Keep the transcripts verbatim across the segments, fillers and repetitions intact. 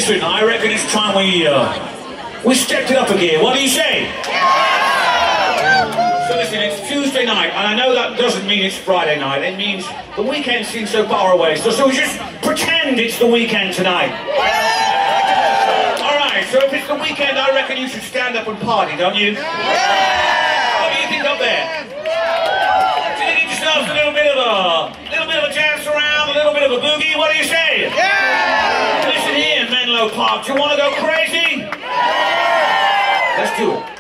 Listen, I reckon it's time we, uh, we stepped it up a gear. What do you say? So listen, it's Tuesday night, and I know that doesn't mean it's Friday night. It means the weekend seems so far away. So, so we just pretend it's the weekend tonight. All right, so if it's the weekend, I reckon you should stand up and party, don't you? What do you think up there? Do you think yourselves a little bit of a, little bit of a dance around, a little bit of a boogie? What do you say? Yeah! Listen here, Menlo Park. Do you want to go crazy? Let's do it.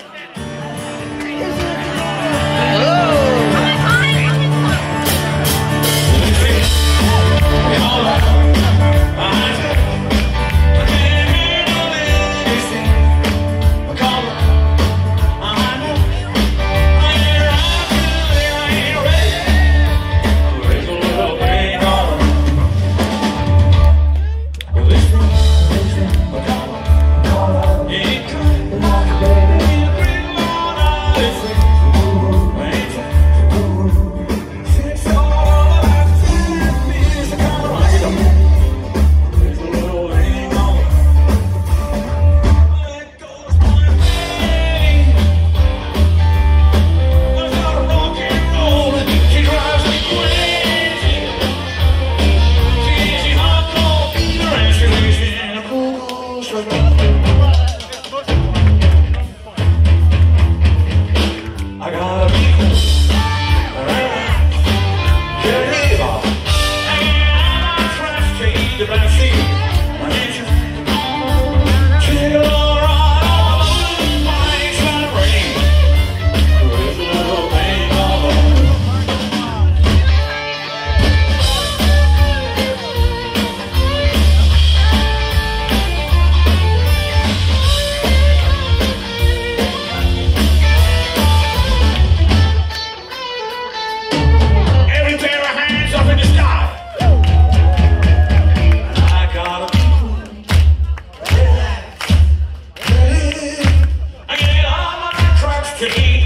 To